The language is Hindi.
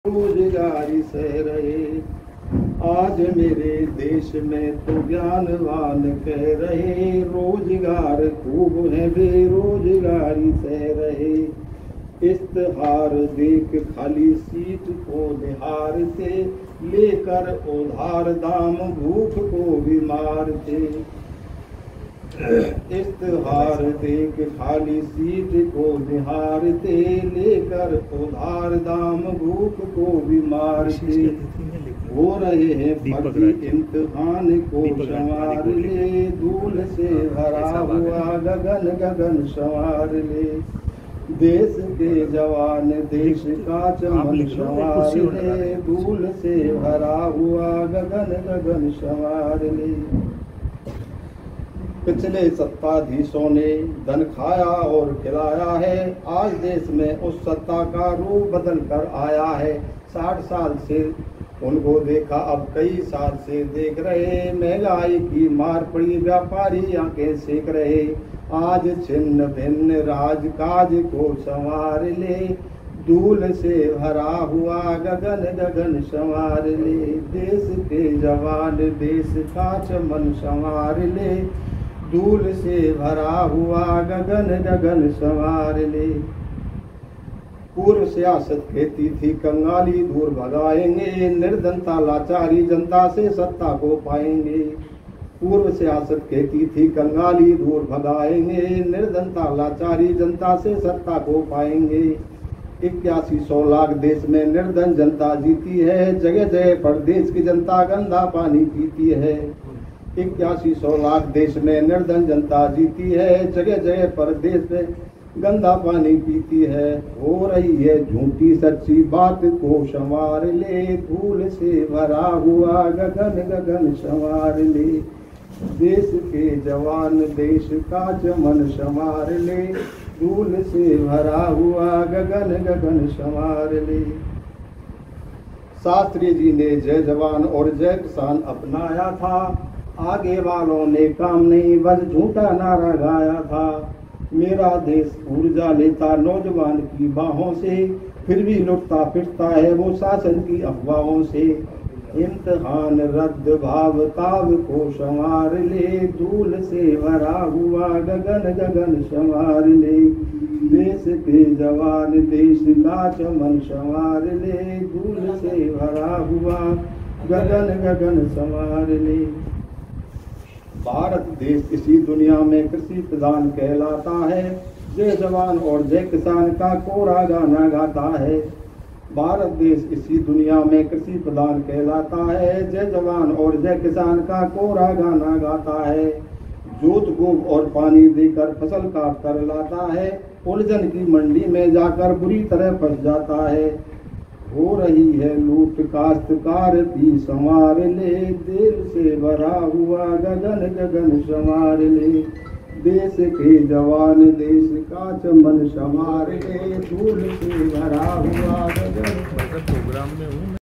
रोजगारी सह रहे। आज मेरे देश में तो ज्ञानवान कह रहे, रोजगार खूब है बेरोजगारी सह रहे। इश्तेहार देख खाली सीट को निहारते, लेकर उधार दाम भूख को भी मारते। इश्तेहार देख खाली सीट को निहारते, लेकर उधार दाम भूख को भी मारते। हो रहे हैं फर्जी इम्तिहान को संवार ले, धूल से भरा हुआ गगन गगन संवार ले। देश के जवान देश का चमन संवार ले, धूल से भरा हुआ गगन गगन संवार ले। पिछले सत्ताधीशों ने धन खाया और खिलाया है, आज देश में उस सत्ता का रूप बदल कर आया है। 60 साल से उनको देखा, अब कई साल से देख रहे, महंगाई की मार पड़ी व्यापारी आंखें सेक रहे। आज छिन्न भिन्न राजकाज को संवार ले, धूल से भरा हुआ गगन गगन संवार ले। देश के जवान देश का चमन संवार ले, धूल से भरा हुआ गगन गगन संवार ले। पूर्व सियासत कहती थी कंगाली दूर भगाएंगे, निर्धनता लाचारी जनता से सत्ता को पाएंगे। पूर्व सियासत कहती थी कंगाली दूर भगाएंगे, निर्धनता लाचारी जनता से सत्ता को पाएंगे। 8100 लाख देश में निर्धन जनता जीती है, जगह जगह पर देश की जनता गंदा पानी पीती है। 8100 लाख देश में निर्धन जनता जीती है, जगह जगह पर देश में गंदा पानी पीती है। हो रही है झूठी सच्ची बात को संवार ले, धूल से भरा हुआ गगन गगन संवार ले। देश के जवान देश का चमन संवार ले, धूल से भरा हुआ गगन गगन संवार ले। शास्त्री जी ने जय जवान और जय किसान अपनाया था, आगे वालों ने काम नहीं बस झूठा नारा गाया था। मेरा देश ऊर्जा लेता नौजवान की बाहों से, फिर भी लुटता फिरता है वो शासन की अफवाहों से। इम्तिहान रद्द भाव ताव को संवार ले, धूल से भरा हुआ गगन गगन संवार ले। देश के जवान देश का चमन संवार ले, धूल से भरा हुआ गगन गगन संवार ले। भारत देश इसी दुनिया में कृषि प्रधान कहलाता है, जय जवान और जय किसान का कोरा गाना गाता है। भारत देश इसी दुनिया में कृषि प्रधान कहलाता है, जय जवान और जय किसान का कोरा गाना गाता है। जोत गोब और पानी देकर फसल काट कर लाता है, उलझन की मंडी में जाकर बुरी तरह फंस जाता है। हो रही है लूट काश्तकार की संवार ले, दिल से भरा हुआ गगन गगन संवार ले। देश के जवान देश का चमन संवार ले, धूल से भरा हुआ गगन। प्रोग्राम में हूँ।